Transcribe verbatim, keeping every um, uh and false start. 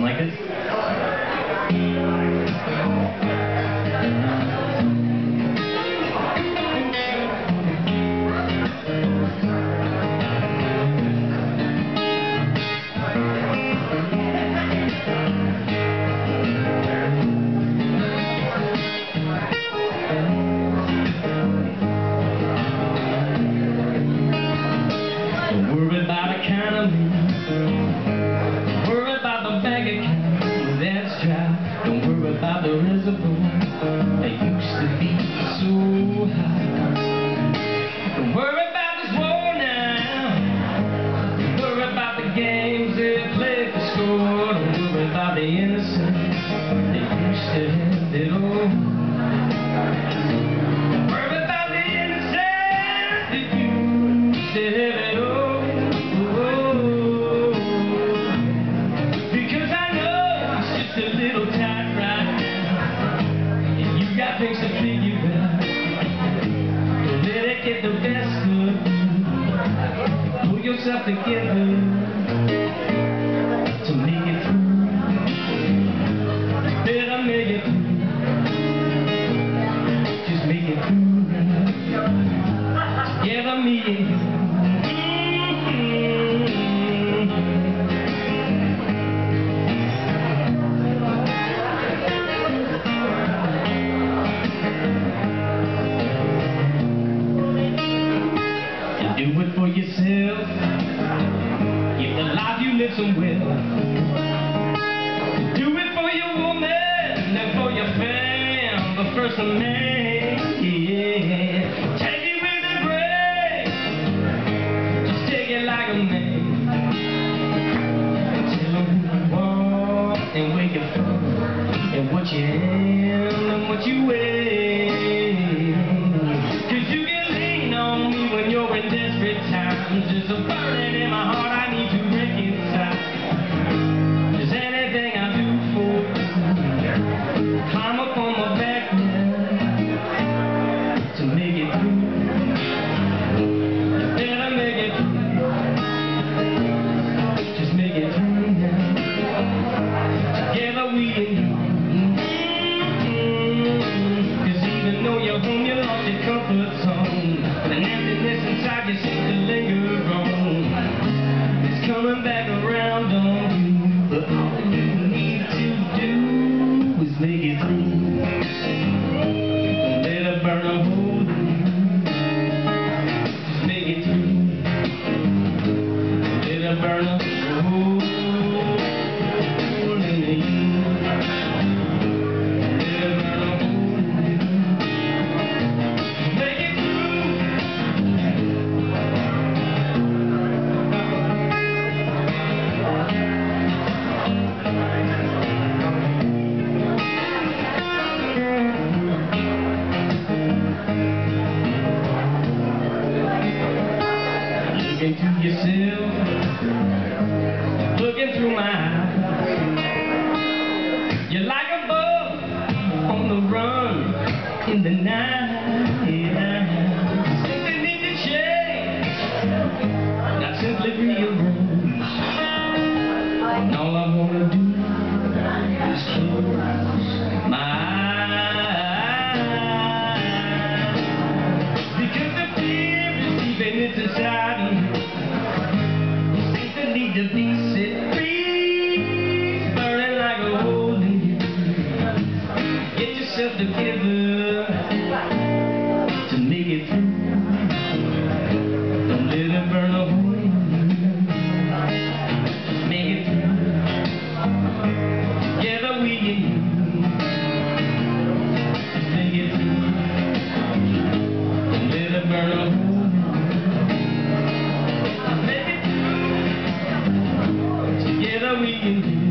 like this. About the reservoir that used to be so high. Don't worry about this war now. Don't worry about the games they play for score. Don't worry about the innocence that used to have it all. Don't worry about the innocence that used to have it all. Because I know it's just a little time. Things to figure out. Let it get the best of you. Pull yourself together to make it through. Better make it through. Just make it through. Together, me and you. Do it for yourself. Give the life you live somewhere. Do it for your woman and for your fam, but first a man. Yeah. Take it with a grace. Just take it like a man. And tell them who you are and where you're from and what you am and what you wear. There's a burning in my heart I need to reconcile. There's anything I do for you. Climb up on my back now to make it through. You better make it through. Just make it through now. Together we and you. Cause even though you're home, you lost your comfort zone. But an emptiness inside you seems to linger. Coming back around on you, but all you need to do is make it through. Don't let it burn a hole in you. Just make it through. Don't let it burn a hole in you. Don't let it burn a hole in you. Make it through. Into yourself, looking through my eyes. You're like a bug on the run in the night. Something needs to change, not simply rearrange. And all I want to do is close my eyes, because the fear is deep inside me. To be set free, burning like a hole in you. Get yourself together to make it through. Don't let it burn a hole in you. Just make it through. Together we and you. Just make it through. Don't let it burn a hole. We can do.